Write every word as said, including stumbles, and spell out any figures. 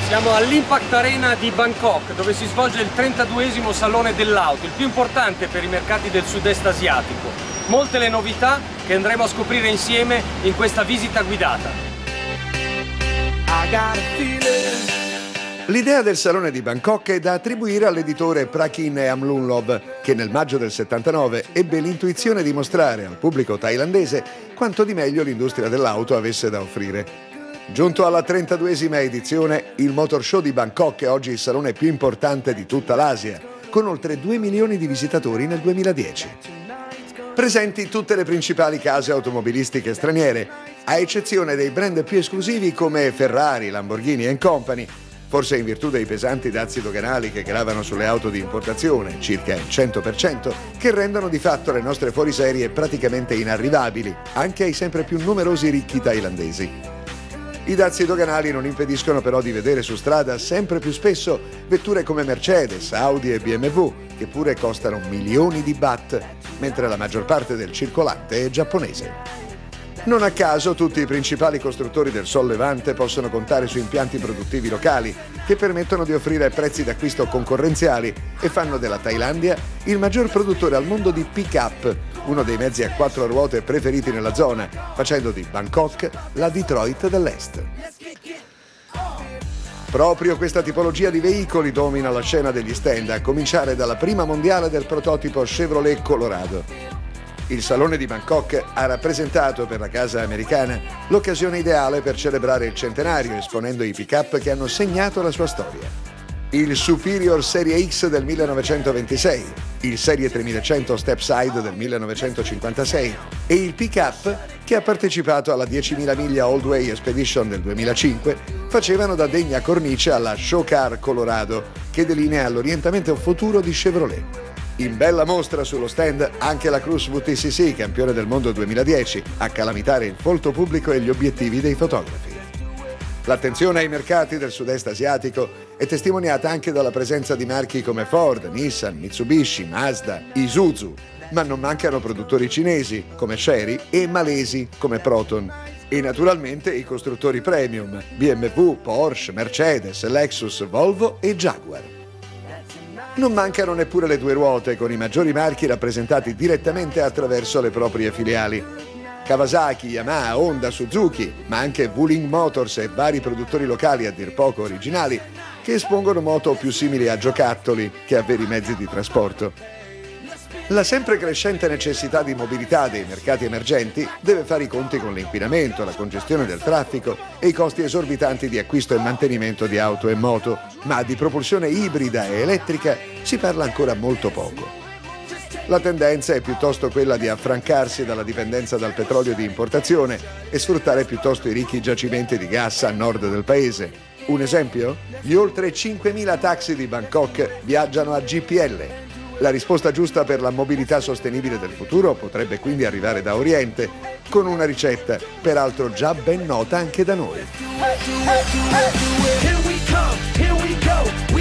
Siamo all'Impact Arena di Bangkok, dove si svolge il trentaduesimo Salone dell'Auto, il più importante per i mercati del sud-est asiatico. Molte le novità che andremo a scoprire insieme in questa visita guidata. L'idea del Salone di Bangkok è da attribuire all'editore Prakin Amlunlob, che nel maggio del settantanove ebbe l'intuizione di mostrare al pubblico thailandese quanto di meglio l'industria dell'auto avesse da offrire. Giunto alla trentaduesima edizione, il Motor Show di Bangkok è oggi il salone più importante di tutta l'Asia, con oltre due milioni di visitatori nel duemiladieci. Presenti tutte le principali case automobilistiche straniere, a eccezione dei brand più esclusivi come Ferrari, Lamborghini and Company, forse in virtù dei pesanti dazi doganali che gravano sulle auto di importazione, circa il cento per cento, che rendono di fatto le nostre fuoriserie praticamente inarrivabili, anche ai sempre più numerosi ricchi thailandesi. I dazi doganali non impediscono però di vedere su strada sempre più spesso vetture come Mercedes, Audi e B M W, che pure costano milioni di baht, mentre la maggior parte del circolante è giapponese. Non a caso tutti i principali costruttori del Sol Levante possono contare su impianti produttivi locali che permettono di offrire prezzi d'acquisto concorrenziali e fanno della Thailandia il maggior produttore al mondo di pick-up, uno dei mezzi a quattro ruote preferiti nella zona, facendo di Bangkok la Detroit dell'Est. Proprio questa tipologia di veicoli domina la scena degli stand, a cominciare dalla prima mondiale del prototipo Chevrolet Colorado. Il Salone di Bangkok ha rappresentato per la casa americana l'occasione ideale per celebrare il centenario, esponendo i pick-up che hanno segnato la sua storia. Il Superior Serie X del millenovecentoventisei, il Serie tremilacento Stepside del millenovecentocinquantasei e il pick-up che ha partecipato alla diecimila miglia All Way Expedition del duemilacinque facevano da degna cornice alla Show Car Colorado, che delinea l'orientamento futuro di Chevrolet. In bella mostra sullo stand anche la Cruze V T C C, campione del mondo duemiladieci, a calamitare il folto pubblico e gli obiettivi dei fotografi. L'attenzione ai mercati del sud-est asiatico è testimoniata anche dalla presenza di marchi come Ford, Nissan, Mitsubishi, Mazda, Isuzu, ma non mancano produttori cinesi come Chery e malesi come Proton e naturalmente i costruttori premium B M W, Porsche, Mercedes, Lexus, Volvo e Jaguar. Non mancano neppure le due ruote, con i maggiori marchi rappresentati direttamente attraverso le proprie filiali. Kawasaki, Yamaha, Honda, Suzuki, ma anche Wuling Motors e vari produttori locali a dir poco originali che espongono moto più simili a giocattoli che a veri mezzi di trasporto. La sempre crescente necessità di mobilità dei mercati emergenti deve fare i conti con l'inquinamento, la congestione del traffico e i costi esorbitanti di acquisto e mantenimento di auto e moto, ma di propulsione ibrida e elettrica si parla ancora molto poco. La tendenza è piuttosto quella di affrancarsi dalla dipendenza dal petrolio di importazione e sfruttare piuttosto i ricchi giacimenti di gas a nord del paese. Un esempio? Gli oltre cinquemila taxi di Bangkok viaggiano a G P L. La risposta giusta per la mobilità sostenibile del futuro potrebbe quindi arrivare da Oriente, con una ricetta peraltro già ben nota anche da noi.